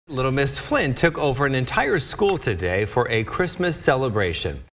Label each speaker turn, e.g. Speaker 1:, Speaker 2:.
Speaker 1: Little Miss Flynn took over an entire school today for a Christmas celebration.